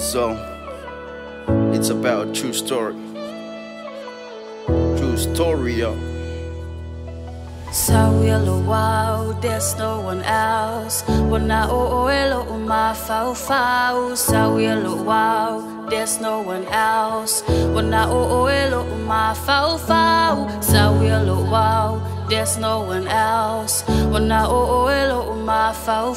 song. It's about a true story. True story, yo. So yellow, wow, there's no one else. When I oil my foul. So yellow, wow, there's no one else. When I oil my foul. So yellow, wow, there's no one else. When I oil my foul.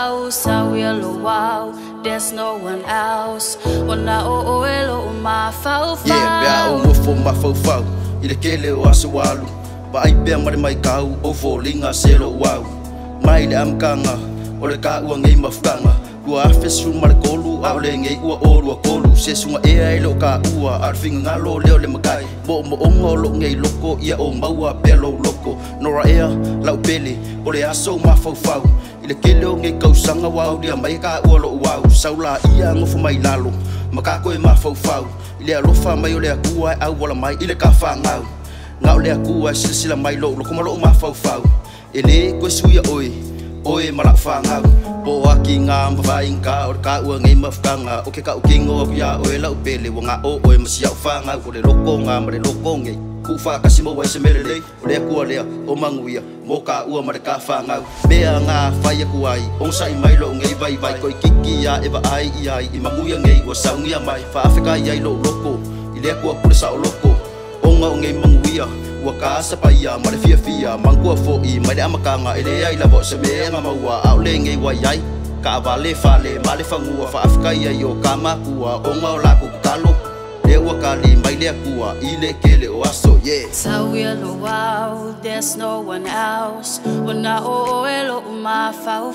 So yellow, wow, there's no one else. When I oil my foul. Yeah, be for my foul. Ile kele o asawalu. Ba ai pea mare mai kau o folinga selo wau. Mai le amkanga o le ka ua ngei mafkanga. Ua afesu mare kolu au le ngei ua orua kolu. Se sunga ea ilo ka ua arfinga ngalo leo le makai. Bo mo ongo lo ngei loko ia o maua pelo loko. Nora ea lau pele o le aso mafau. Ile kele o ngei kausanga wau dia mai ka ua lo wau. Saula ia ngofu mai lalo makako e mafau. Ile alofa mai o le akua au wala mai ile ka whangau. Ngau le akua silsila mai lo loko malo mafau. Ele koe suia oe malak whangau. Po aki ngā mawhainga o ka ua ngei mawhkanga. O ke ka ukingo aku ia oe lau pele wa ngā oe masiau whangau. O le loko ngā mare loko ngei ku whakasi mo waise melelei. O le akua lea o manguia mo ka ua mare ka whangau. Mea ngā whai aku ai o sai mai lo ngei vai koi kiki ia ewa ai i manguia ngei ua saungia mai. Whaafeka iai lo loko i le akua pule sao loko. O ngau ngei manguia ua ka sapaya mare fia mangkua foi mai le amakanga ele ai lavo se menga maua au le ngei wai ai ka vale fale male fangua fa afka ia yo kama kua o ngau la ku talo le ua kali mai le akua i le kele o aso yeah. So yellow, wow, there's no one else. When I oil my foul.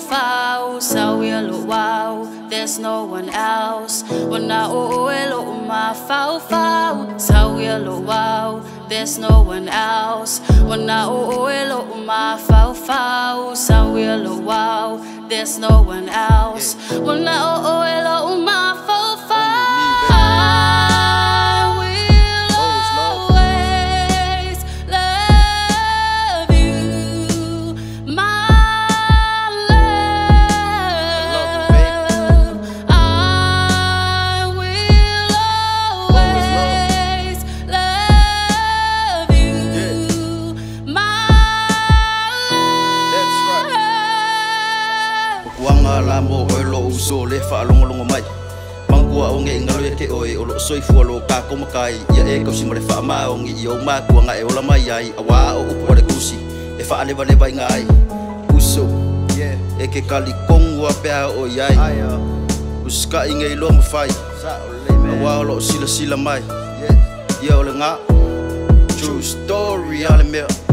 So yellow, wow, there's no one else. When I oil my foul. So yellow, wow, there's no one else. When I oil my foul. So yellow, wow, there's no one else. When I oil my foul. Wanga la mo olo uso le fa longo mai. Mangua o nge ngalo ke oi o lo soifu lo ka ko makai ia e ko si mare fa ma o ngi o ma ku nga e ola mai ai awa o upo le kusi e fa le vale vai ngai uso yeah e ke kali kongua pe o iai uska inge lo mafai sa o le me awa lo sila mai yeah ia o le nga true story ale me